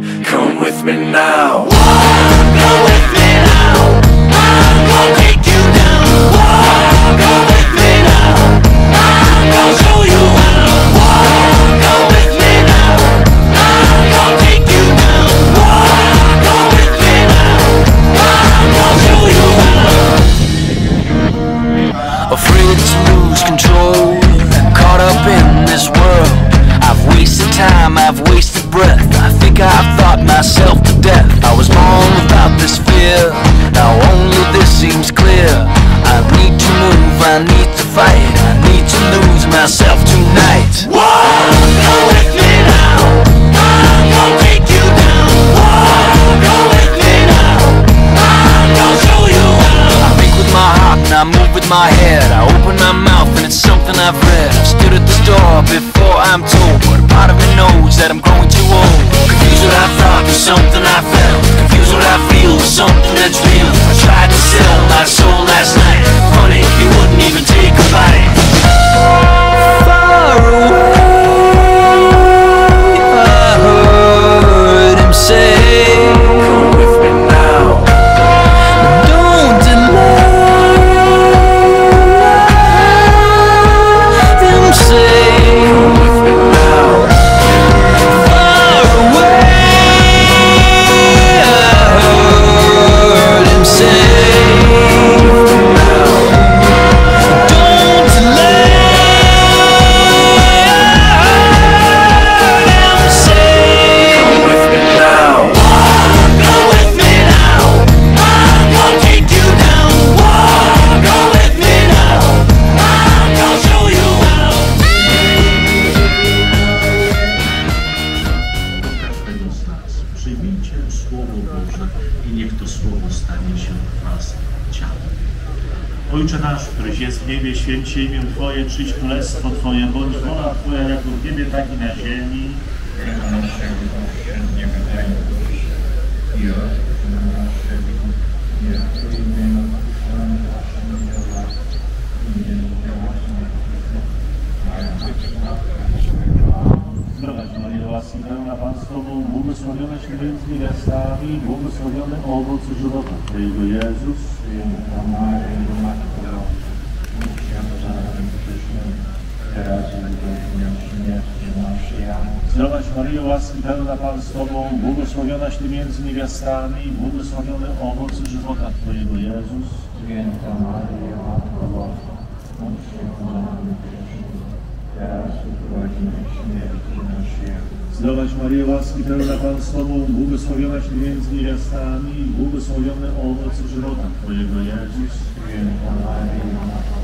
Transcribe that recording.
Come with me now. Go with me now. I'm gonna take you down. Go with me now. I'm gonna show you how. Go with me now. I'm gonna take you down. Go with me now. I'm gonna show you how. Afraid to lose control, caught up in this world. I've wasted time, I've wasted breath. I think I've thought myself to death. I was born without this fear, now only this seems clear. I need to move, I need to fight, I need to lose myself tonight. Whoa, go with me now. I'm gonna take you down. Whoa, go with me now. I'm gonna show you how. I think with my heart and I move with my head. I open my mouth and it's something I've read. I've stood at this door before I'm told, but a part of me knows that I'm growing too old. Confused what I thought with something I felt, confused what I feel with something that's real. I tried to sell my soul last night. Funny, he wouldn't even take a bite. Far away, I heard him say, Come with me now. don't delay. Him say, Come with me now. far away, I heard him say, don't delay. I heard him say, Come with me now. go with me now. I'm gonna take you down. Go with me now. I'm gonna show you how. Każdego z nas. Przyjmijcie Słowo Boże i niech to Słowo stanie się w was ciałem. Ojcze nasz, któryś jest w niebie, święć się imię Twoje, przyjdź królestwo Twoje, bądź wola Twoja jako w niebie, tak i na ziemi. Chleba naszego powszedniego daj nam dziś i odpuść nam nasze winy, jak i my odpuszczamy naszym winowajcom. I nie wprowadzaj nas w pokuszenie, ale zbaw nas. Zdrowaś Maryjo, łaski pełna Pan z Tobą, błogosławionaś Ty między niewiastami, błogosławiony owoc żywota Twojego, Jezus. Święta Maryjo, Matko Boża, módl się za nami grzesznymi, teraz i w godzinę śmierci naszej. Amen. Zdrowaś Maryjo, łaski pełna Pan z Tobą, błogosławionaś Ty między niewiastami, błogosławiony owoc żywota Twojego, Jezus. Święta Maryjo, Matko Boża, módl się za nami grzesznymi, teraz i w godzinę śmierci naszej. Amen. Zdrowaś Maryjo, łaski pełna Pan z Tobą, błogosławionaś Ty między niewiastami, błogosławiony owoc żywota Twojego, Jezus. Święta Maryjo, Matko